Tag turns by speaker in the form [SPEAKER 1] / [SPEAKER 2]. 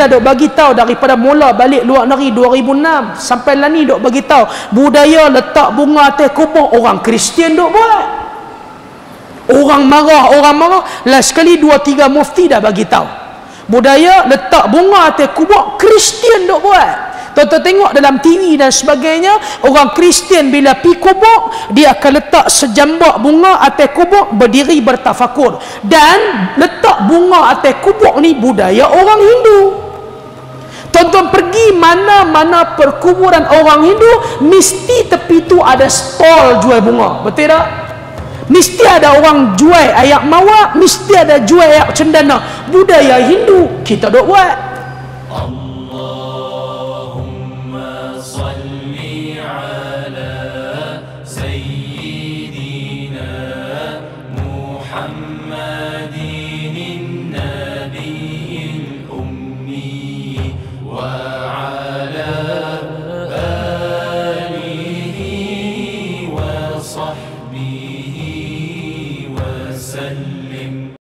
[SPEAKER 1] kita dok bagi tahu daripada mula balik luar negeri 2006 sampai lah ni dok bagi tahu budaya letak bunga atas kubur orang Kristian dok buat. Orang marah. Last sekali 2-3 mufti dah bagi tahu. Budaya letak bunga atas kubur Kristian dok buat. Tuan-tuan tengok dalam TV dan sebagainya, orang Kristian bila pi kubur, dia akan letak sejambak bunga atas kubur, berdiri bertafakur. Dan letak bunga atas kubur ni budaya orang Hindu. Tuan-tuan pergi mana-mana perkuburan orang Hindu, mesti tepi tu ada stall jual bunga. Betul tak? Mesti ada orang jual ayak mawar, mesti ada jual ayak cendana. Budaya Hindu kita dok buat.
[SPEAKER 2] وصحبه